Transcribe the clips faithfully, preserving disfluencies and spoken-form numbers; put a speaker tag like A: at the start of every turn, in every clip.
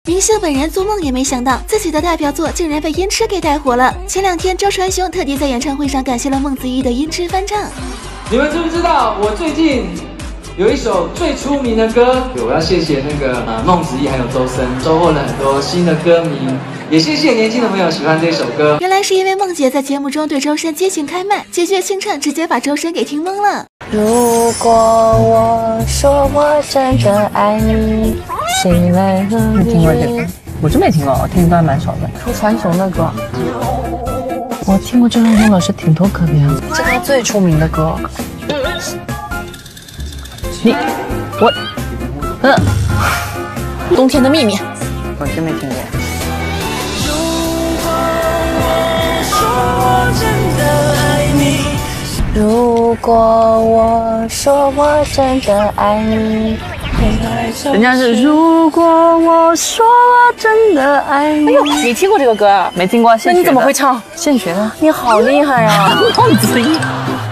A: 明星本人做梦也没想到，自己的代表作竟然被音痴给带火了。前两天，周传雄特地在演唱会上感谢了孟子义的音痴翻唱。
B: 你们知不知道我最近有一首最出名的歌？我要谢谢那个呃孟子义还有周深，收获了很多新的歌迷，也谢谢年轻的朋友喜欢这首歌。
A: 原来是因为孟姐在节目中对周深激情开麦，几句清唱直接把周深给听懵了。
C: 如果我说我真的爱你，谁来和你？
D: 你听过这个？我真没听过，我听歌蛮少的。
C: 周传雄的歌，
D: 我听过周传雄老师挺多歌的样子，
C: 这他最出名的歌。
D: 你，我，呃，
C: 冬天的秘密，
D: 我真没听过。
C: 如果我说我真的爱你，
D: 人家是如果我说我真的爱你。哎呦，
C: 你听过这个歌啊？
D: 没听过，
C: 那你怎么会唱？
D: 现学的。
C: 你好厉害呀！
D: 孟子义。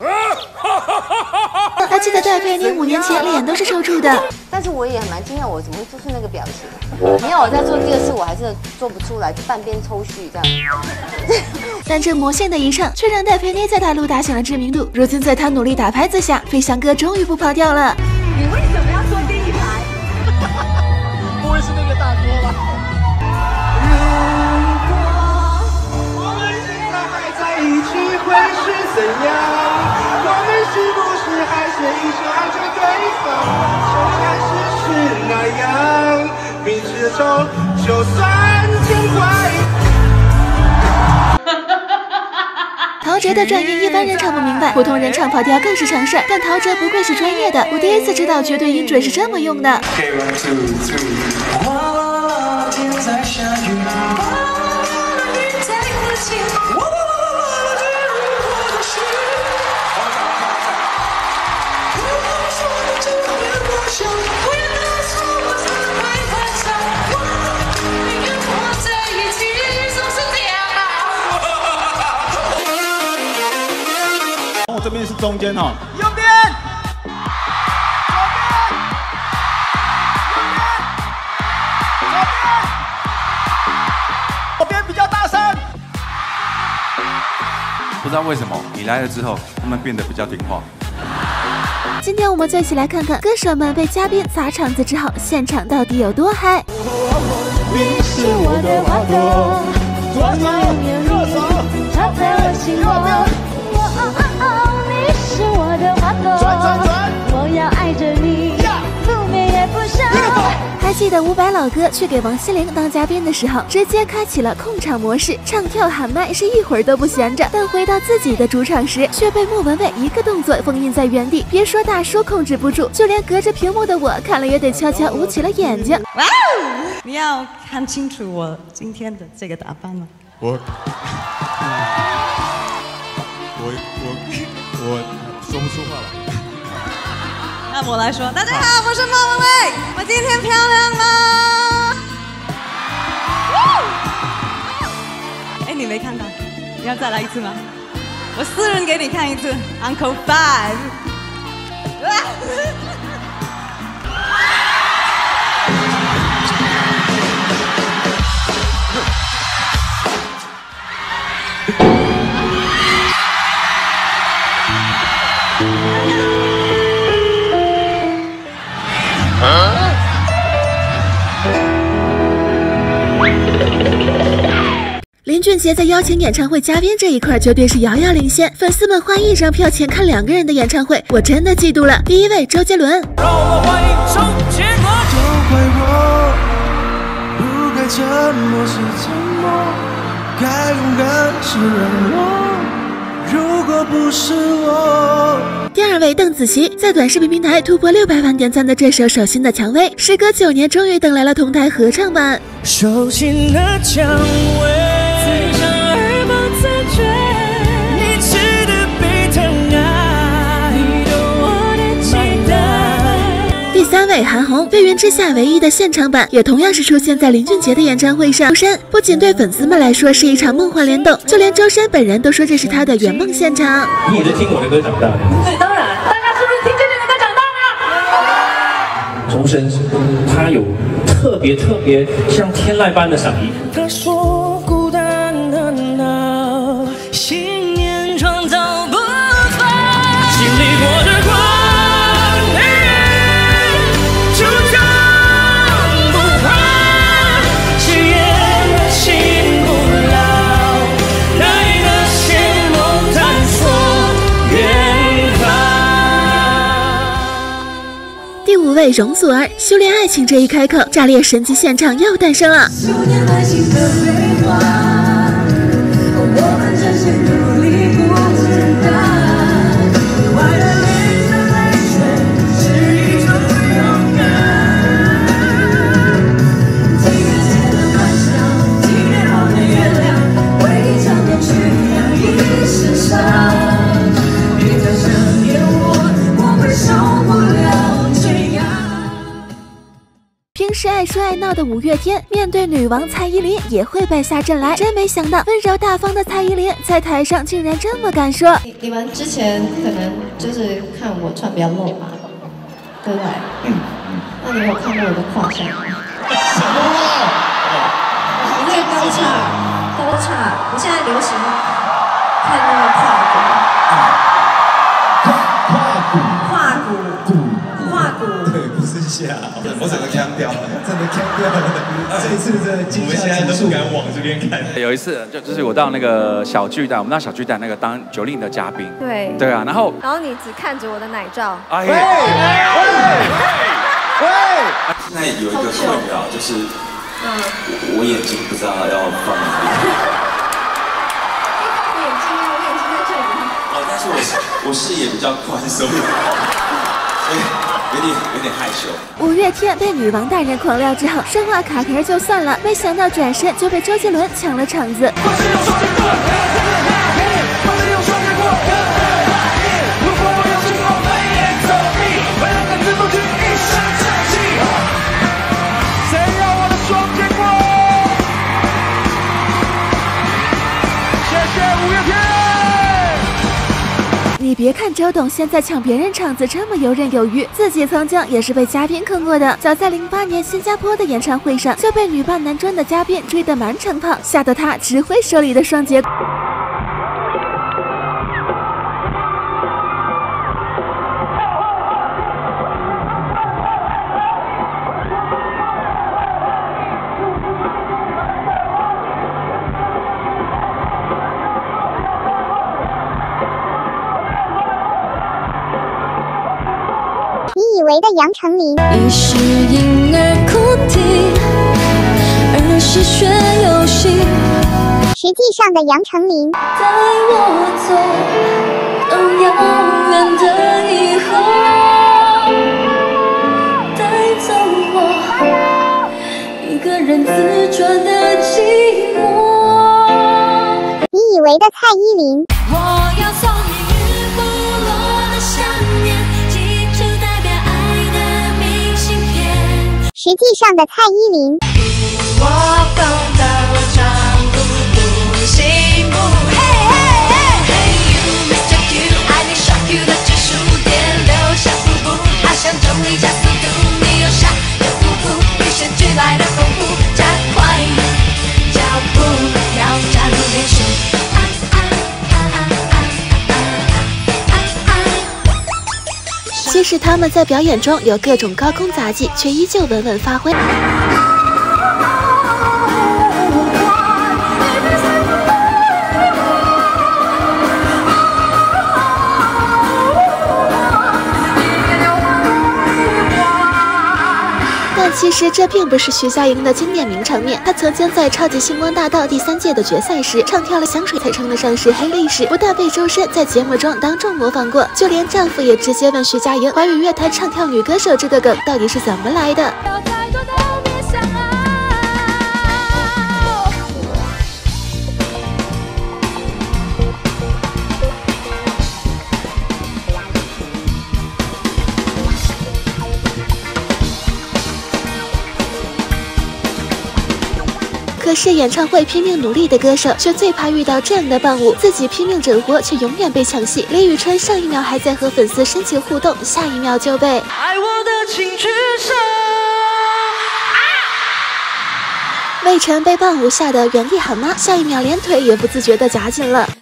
A: 还记得戴佩妮五年前脸都是抽搐的，
E: 但是我也蛮惊讶，我怎么会做出那个表情？你要我再做第二次，我还是做不出来，半边抽搐这样。
A: 但这魔性的一唱，却让戴佩妮在大陆打响了知名度。如今在她努力打拍子下，飞翔哥终于不跑调了。
F: 你为什么要坐第一排？
G: 不会是那个大哥吧？如果我们现在还在一起，会是怎样？我们是不是还随手爱着对方？就开始是那样，明知道就算天坏。
A: 陶喆的转音一般人唱不明白，普通人唱跑调更是常事儿。但陶喆不愧是专业的，我第一次知道绝对音准是这么用的。
H: 我这边是中间哈，右边，左边，右边，左边比较大声。
I: 不知道为什么你来了之后，他们变得比较听话。
A: 今天我们就一起来看看歌手们被嘉宾砸场子之后，现场到底有多嗨。
F: 你是我的花朵，我要永远如你，插在我心窝。你是我的花朵，我要爱着你，不眠也不休。
A: 还记得伍佰老哥去给王心凌当嘉宾的时候，直接开启了控场模式，唱跳喊麦是一会儿都不闲着。但回到自己的主场时，却被莫文蔚一个动作封印在原地。别说大叔控制不住，就连隔着屏幕的我看了也得悄悄捂起了眼睛。
F: 哇哦！你要看清楚我今天的这个打扮吗？
H: 我，我我我说不出话了。
F: 那我来说，大家好，我是莫文蔚，我今天漂亮吗？哎，你没看到？你要再来一次吗？我私人给你看一次 ，Uncle Five。
A: 林俊杰在邀请演唱会嘉宾这一块绝对是遥遥领先，粉丝们花一张票钱看两个人的演唱会，我真的嫉妒了。第一位周杰伦，
G: 让我们欢迎周杰伦。都怪我，不该沉默是沉默，该勇敢是软弱。如果不是我。
A: 第二位邓紫棋，在短视频平台突破六百万点赞的这首《手心的蔷薇》，时隔九年终于等来了同台合唱版。
G: 手心的蔷薇。
A: 第三位韩红，飞云之下唯一的现场版，也同样是出现在林俊杰的演唱会上。周深不仅对粉丝们来说是一场梦幻联动，就连周深本人都说这是他的圆梦现场。
H: 你也是听我的歌长大的？
F: 对，当然，大家是不是听这个歌长大的？
H: 周深他有特
J: 特别特别像天籁般的嗓音。
K: 他说孤单的那信念创造不凡，经历过的光阴就将不换，誓言醒不了，那一个陷落探索远方。
A: 第五位容祖儿，修炼爱情这一开口，炸裂神级现场又诞生了。
F: 修炼爱情的废话，我们真是努力不简单，快乐里的泪水是一种勇敢。几年前的幻想，几年后的原谅，回忆常年去养一身伤。别再想念我，我会受不了这样。
A: 平时爱说爱闹的五月天，面对女王蔡依林也会败下阵来。真没想到，温柔大方的蔡依林在台上竟然这么敢说。
L: 你你们之前可能就是看我穿比较露吧，对不对？嗯嗯。那你有看过我的胯下吗？什么？你那个高叉，高叉，你现在流行看那个胯骨。胯骨。胯骨。
H: 对，不是下，我整个腔掉，真的腔掉了。这一次真的，我们现在都不敢往这边看。
I: 有一次就就是我到那个小巨蛋，我们到小巨蛋那个当九令的嘉宾。
M: 对。
I: 对啊，然后。
M: 然后你只看着我的奶照。
I: 哎
M: 喂
I: 喂！
N: 现在有一个困扰就是，嗯，我眼睛不知道要放哪里。
L: 我眼睛啊，我眼睛在这里。
N: 哦，但是我我视野比较宽松，所以有点有点害羞。
A: 五月天被女王大人狂撂之后，说话卡壳就算了，没想到转身就被周杰伦抢了场子。你别看周董现在抢别人场子这么游刃有余，自己曾经也是被嘉宾坑过的。早在零八年新加坡的演唱会上，就被女扮男装的嘉宾追得满城跑，吓得他只挥手里的双节。
O: 你以为的杨丞琳，
F: 一是婴儿哭啼，二是学游戏。
O: 实际上的杨丞琳，
F: 带我走到遥远的以后，带走我一个人自转的寂寞。
O: 你以为的蔡依林，
F: 我要送你日不落的想念，寄出代表爱的明信片。
O: 实际上的蔡依林，
F: 我懂得我唱不不醒不嘿嘿嘿 Hey you Mister Q 爱你 shock you 的指数点留下瀑布，好像重力加速度，你又傻又糊涂，与生俱来的丰富，加快脚步，要加入连续。
A: 即使他们在表演中有各种高空杂技，却依旧稳稳发挥。但其实这并不是徐佳莹的经典名场面，她曾经在《超级星光大道》第三届的决赛时唱跳了香水才称得上是黑历史，不但被周深在节目中当众模仿过，就连丈夫也直接问徐佳莹华语乐坛唱跳女歌手这个梗到底是怎么来的。可是演唱会拼命努力的歌手，却最怕遇到这样的伴舞，自己拼命整活，却永远被抢戏。李宇春上一秒还在和粉丝深情互动，下一秒就被
K: 爱我的请举手。
A: 魏晨被伴舞吓得原地喊妈，下一秒连腿也不自觉地夹紧了。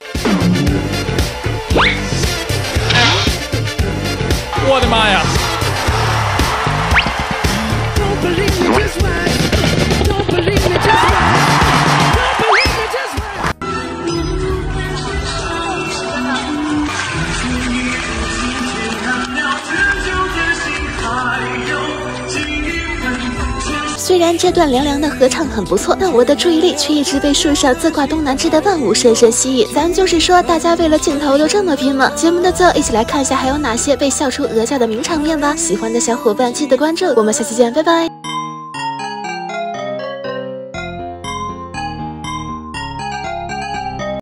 K: 我的妈呀！
A: 虽然这段凉凉的合唱很不错，但我的注意力却一直被树上自挂东南枝的伴舞深深吸引。咱就是说，大家为了镜头都这么拼吗？节目的最后，一起来看一下还有哪些被笑出鹅叫的名场面吧。喜欢的小伙伴记得关注，我们下期见，拜拜。